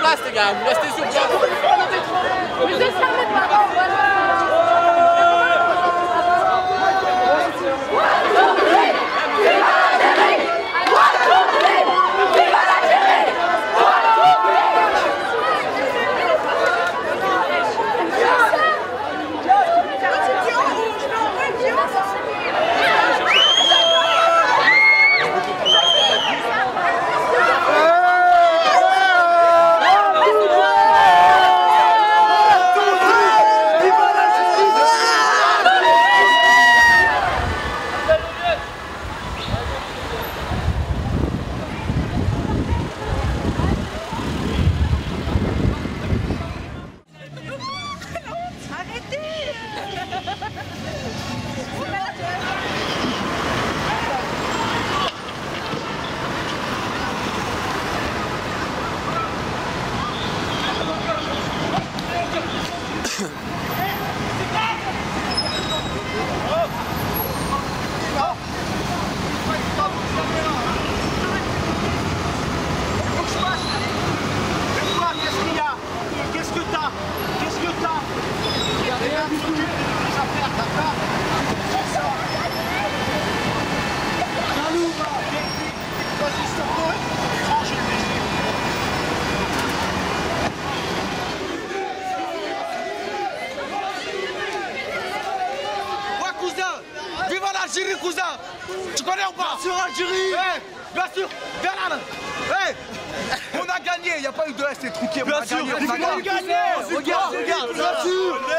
place, les gars. Vous restez sur place. Mais je savais pas. Voilà. Algérie, cousin. Tu connais ou pas? Bien sûr, Algérie. Hey, bien sûr. Viens là. Hey, on a gagné. Il n'y a pas eu de S, c'est truqué. On a gagné. On a gagné. Regarde, bien sûr.